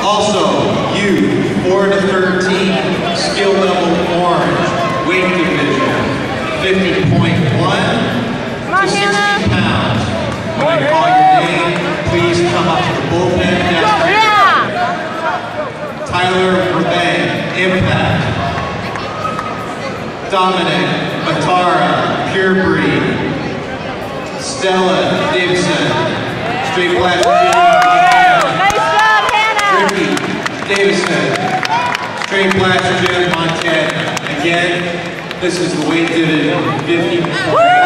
Also, youth 4 to 13, skill level orange, weight division, 50.1 to 60 pounds. When I call your name, please come up to the bullpen desk. Tyler Rebang, Impact. Dominic Matara, Pure Breed. Stella Davidson, Straight Black Gym, Ricky Davidson, Straight Black Gym, Montana. Again, this is the weight division 50.